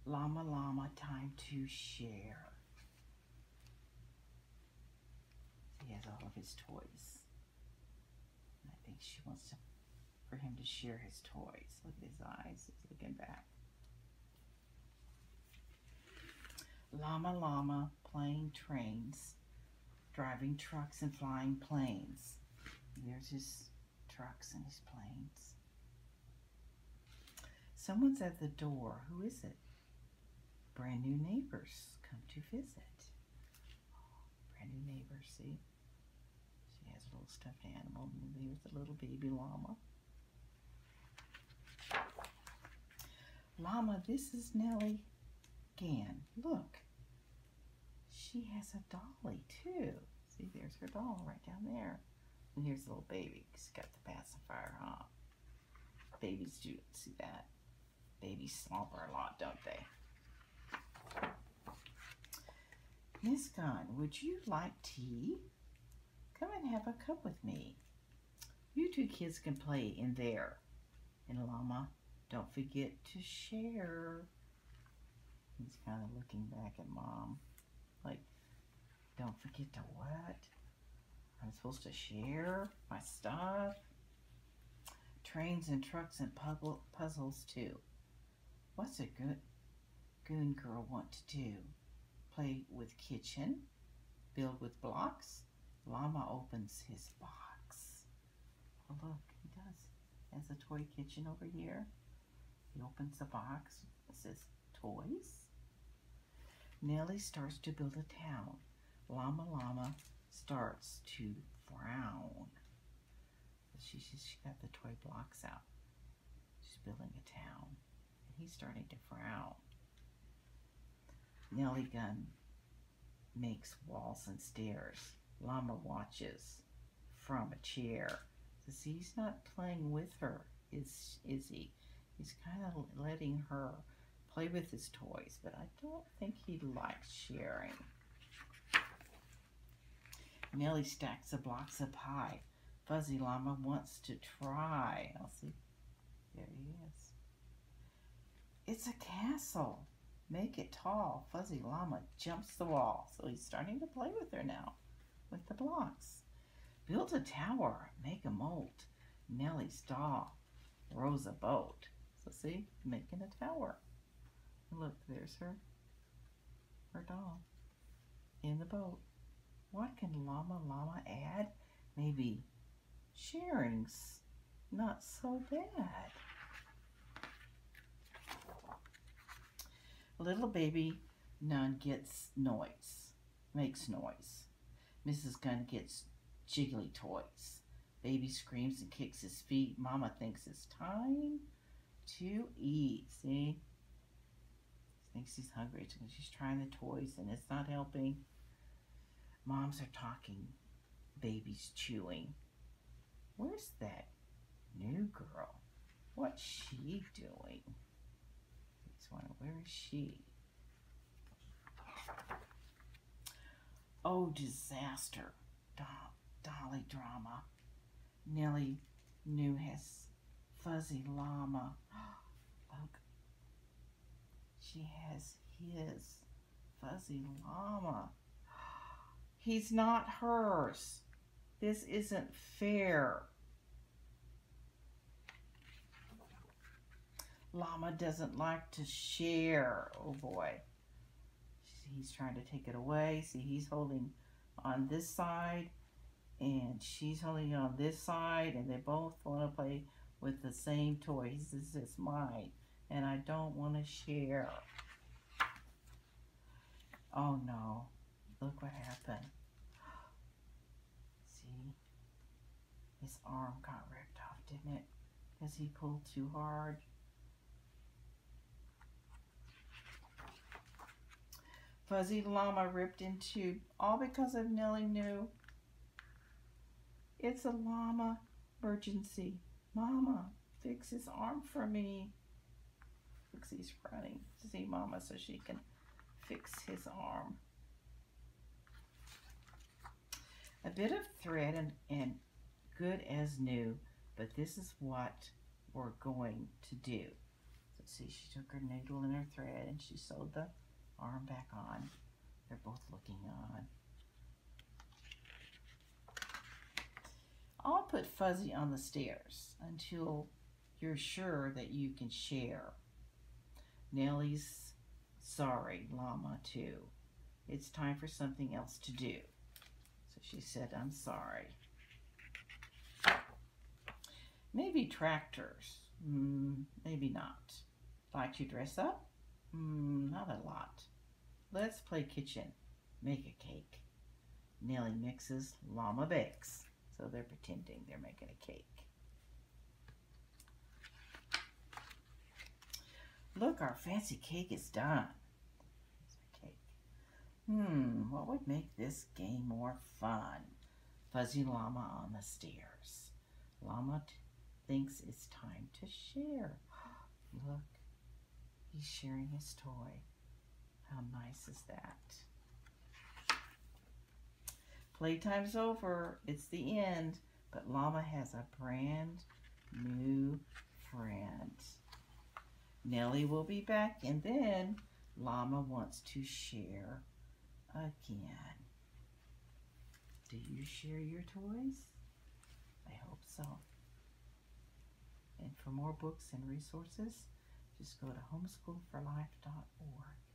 Llama Llama, time to share. He has all of his toys. And I think she wants for him to share his toys. Look at his eyes. He's looking back. Llama Llama, playing trains, driving trucks and flying planes. There's his trucks and his planes. Someone's at the door. Who is it? Brand new neighbors come to visit. Brand new neighbors, see? She has a little stuffed animal, and there's a little baby llama. Llama, this is Nellie Gann. Look, she has a dolly too. See, there's her doll right down there. And here's the little baby. She's got the pacifier, huh? Babies do see that. Babies slobber a lot, don't they? Miss Gann, would you like tea? Come and have a cup with me. You two kids can play in there. And Llama, don't forget to share. He's kind of looking back at Mom. Like, don't forget to what? I'm supposed to share my stuff? Trains and trucks and puzzles too. What's a good goon girl want to do? Play with kitchen? Build with blocks? Llama opens his box. Oh look, he does. Has a toy kitchen over here. He opens the box. It says toys. Nellie starts to build a town. Llama Llama starts to frown. She got the toy blocks out. She's building a town. And he's starting to frown. Nellie Gann makes walls and stairs. Llama watches from a chair. So see, he's not playing with her, is he? He's kind of letting her play with his toys, but I don't think he likes sharing. Nellie stacks the blocks up high. Fuzzy Llama wants to try. I'll see. There he is. It's a castle. Make it tall. Fuzzy Llama jumps the wall. So he's starting to play with her now, with the blocks. Build a tower. Make a moat. Nellie's doll rows a boat. So see, making a tower. And look, there's her doll in the boat. What can Llama Llama add? Maybe sharing's not so bad. Little baby Nun gets noise, makes noise. Mrs. Gann gets jiggly toys. Baby screams and kicks his feet. Mama thinks it's time to eat. See? Thinks he's hungry because she's trying the toys and it's not helping. Moms are talking. Baby's chewing. Where's that new girl? What's she doing? He's wondering, where is she? Oh, disaster. Dolly drama. Nellie New has Fuzzy Llama. Look. She has his Fuzzy Llama. He's not hers. This isn't fair. Llama doesn't like to share. Oh boy. He's trying to take it away. See, he's holding on this side and she's holding on this side and they both want to play with the same toys. This is mine and I don't want to share. Oh no. Look what happened. See? His arm got ripped off, didn't it? Because he pulled too hard. Fuzzy Llama ripped in two, all because of Nellie New. It's a llama emergency. Mama, fix his arm for me. Looks he's running to see Mama so she can fix his arm. A bit of thread and good as new, but this is what we're going to do. So See, she took her needle and her thread and she sewed the arm back on. They're both looking on. I'll put Fuzzy on the stairs until you're sure that you can share. Nellie's sorry, Llama, too. It's time for something else to do. So she said, I'm sorry. Maybe tractors. Maybe not. Like to dress up? Not a lot. Let's play kitchen. Make a cake. Nellie mixes, Llama bakes. So they're pretending they're making a cake. Look, our fancy cake is done. Here's our cake. What would make this game more fun? Fuzzy Llama on the stairs. Llama thinks it's time to share. Look, he's sharing his toy. How nice is that? Playtime's over. It's the end. But Llama has a brand new friend. Nellie will be back, and then Llama wants to share again. Do you share your toys? I hope so. And for more books and resources, just go to homeschoolforlife.org.